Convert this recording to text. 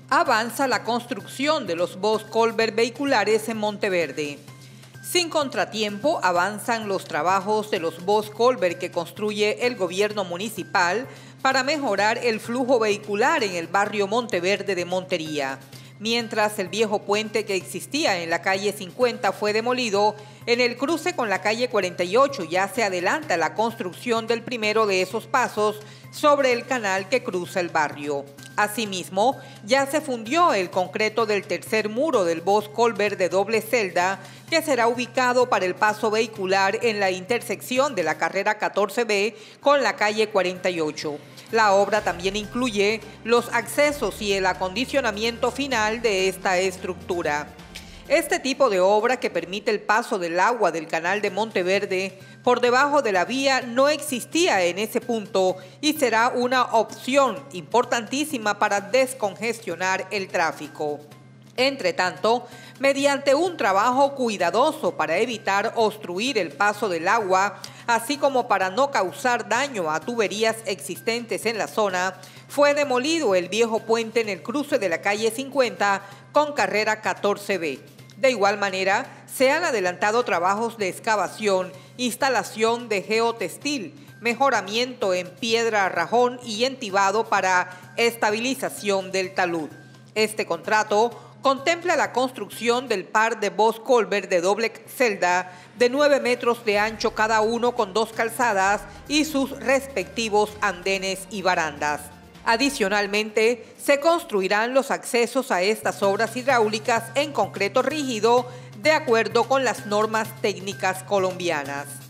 Avanza la construcción de los bus culvert vehiculares en Monteverde. Sin contratiempo, avanzan los trabajos de los bus culvert que construye el gobierno municipal para mejorar el flujo vehicular en el barrio Monteverde de Montería. Mientras el viejo puente que existía en la calle 50 fue demolido, en el cruce con la calle 48 ya se adelanta la construcción del primero de esos pasos sobre el canal que cruza el barrio. Asimismo, ya se fundió el concreto del tercer muro del bus culvert de doble celda, que será ubicado para el paso vehicular en la intersección de la carrera 14B con la calle 48. La obra también incluye los accesos y el acondicionamiento final de esta estructura. Este tipo de obra, que permite el paso del agua del canal de Monteverde por debajo de la vía, no existía en ese punto y será una opción importantísima para descongestionar el tráfico. Entre tanto, mediante un trabajo cuidadoso para evitar obstruir el paso del agua, así como para no causar daño a tuberías existentes en la zona, fue demolido el viejo puente en el cruce de la calle 50 con carrera 14B. De igual manera, se han adelantado trabajos de excavación, instalación de geotextil, mejoramiento en piedra rajón y entibado para estabilización del talud. Este contrato contempla la construcción del par de bus culvert de doble celda de 9 metros de ancho cada uno con 2 calzadas y sus respectivos andenes y barandas. Adicionalmente, se construirán los accesos a estas obras hidráulicas en concreto rígido de acuerdo con las normas técnicas colombianas.